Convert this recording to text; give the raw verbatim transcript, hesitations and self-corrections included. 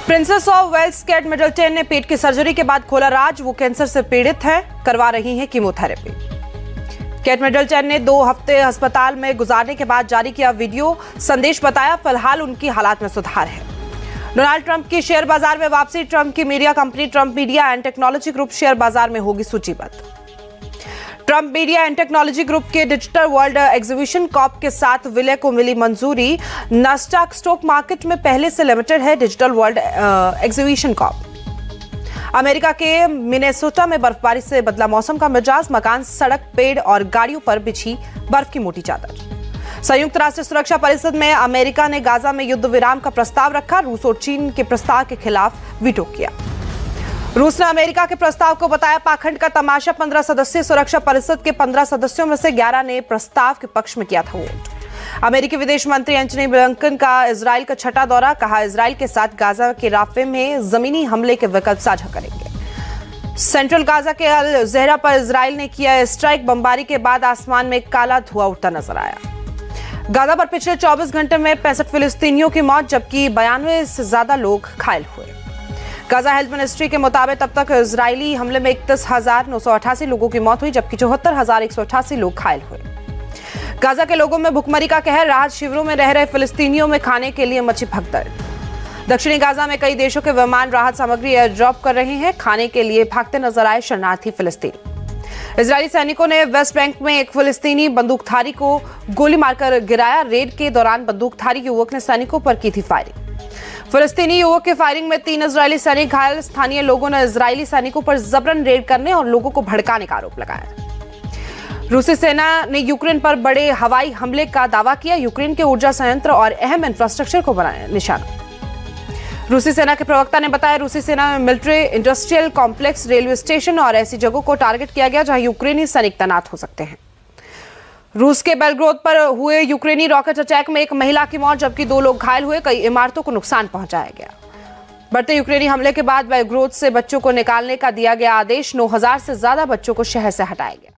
Princess of Wales Kate Middleton ने पेट की सर्जरी के बाद खोला राज। वो कैंसर से पीड़ित हैं, करवा रही हैं कीमोथेरेपी। केट मिडलटन ने दो हफ्ते अस्पताल में गुजारने के बाद जारी किया वीडियो संदेश, बताया फिलहाल उनकी हालात में सुधार है। डोनाल्ड ट्रंप की शेयर बाजार में वापसी। ट्रंप की media company Trump media and technology group share बाजार में होगी सूचीबद्ध। Trump media and technology group के डिजिटल वर्ल्ड एग्जीबिशन कॉप के साथ विलय को मिली मंजूरी। नास्डॉक स्टॉक मार्केट में पहले से लिमिटेड है digital world exhibition corp. America के मिनेसोटा में बर्फबारी से बदला मौसम का मिजाज। मकान, सड़क, पेड़ और गाड़ियों पर बिछी बर्फ की मोटी चादर। संयुक्त राष्ट्र सुरक्षा परिषद में अमेरिका ने गाजा में युद्ध विराम का प्रस्ताव रखा। रूस और चीन के प्रस्ताव के खिलाफ वीटो किया। रूस ने अमेरिका के प्रस्ताव को बताया पाखंड का तमाशा। पंद्रह सदस्यीय सुरक्षा परिषद के पंद्रह सदस्यों में से ग्यारह ने प्रस्ताव के पक्ष में किया था वोट। अमेरिकी विदेश मंत्री एंटनी ब्लिंकन का इजराइल का छठा दौरा। कहा इजराइल के साथ गाजा के राफे में जमीनी हमले के विकल्प साझा करेंगे। सेंट्रल गाजा के अल जहरा पर इजराइल ने किया स्ट्राइक। बमबारी के बाद आसमान में काला धुआं उड़ता नजर आया। गाजा पर पिछले चौबीस घंटे में पैंसठ फिलिस्तीनियों की मौत, जबकि बयानवे से ज्यादा लोग घायल हुए। गाजा हेल्थ मिनिस्ट्री के मुताबिक अब तक इजरायली हमले में इकतीस हजार नौ सौ अठासी लोगों की मौत हुई, जबकि चौहत्तर हजार एक सौ अठासी लोग घायल हुए। गाजा के लोगों में भुखमरी का कहर। राहत शिविरों में रह रहे फिलिस्तीनियों में खाने के लिए मची भगदड़। दक्षिणी गाजा में कई देशों के विमान राहत सामग्री एयर ड्रॉप कर रहे हैं। खाने के लिए भागते नजर आए शरणार्थी फिलिस्तीनी। इजरायली सैनिकों ने वेस्ट बैंक में एक फिलिस्तीनी बंदूकधारी को गोली मारकर गिराया। रेड के दौरान बंदूकधारी युवक ने सैनिकों पर की थी फायरिंग। फिलिस्तीनी युवक की फायरिंग में तीन इजरायली सैनिक घायल। स्थानीय लोगों ने इजरायली सैनिकों पर जबरन रेड करने और लोगों को भड़काने का आरोप लगाया। रूसी सेना ने यूक्रेन पर बड़े हवाई हमले का दावा किया। यूक्रेन के ऊर्जा संयंत्र और अहम इंफ्रास्ट्रक्चर को बनाया निशाना। रूसी सेना के प्रवक्ता ने बताया रूसी सेना में military industrial complex, railway station और ऐसी जगहों को टारगेट किया गया जहां यूक्रेनी सैनिक तैनात हो सकते हैं। रूस के बेलग्रोद पर हुए यूक्रेनी रॉकेट अटैक में एक महिला की मौत, जबकि दो लोग घायल हुए। कई इमारतों को नुकसान पहुंचाया गया। बढ़ते यूक्रेनी हमले के बाद बेलग्रोद से बच्चों को निकालने का दिया गया आदेश। नौ हजार से ज्यादा बच्चों को शहर से हटाया गया।